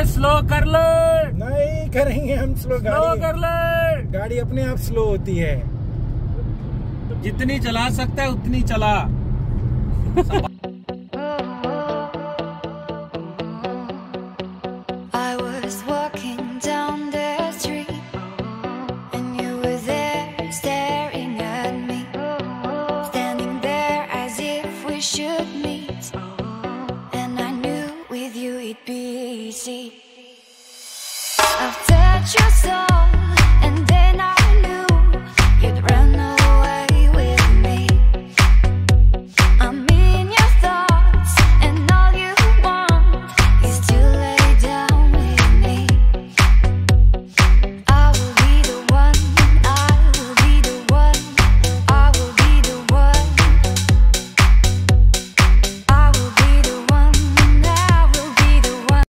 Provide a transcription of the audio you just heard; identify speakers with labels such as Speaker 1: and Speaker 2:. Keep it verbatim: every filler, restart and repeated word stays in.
Speaker 1: Slow कर ले।
Speaker 2: नहीं करेंगे हम स्लो,
Speaker 1: स्लो
Speaker 2: गाड़ी
Speaker 1: कर ले।
Speaker 2: गाड़ी अपने आप स्लो होती है।
Speaker 1: जितनी चला सकता है उतनी चला।
Speaker 3: I was walking down the street and you were there staring at me, standing there as if we should meet, and I knew with you it'd be easy. I've touched your soul.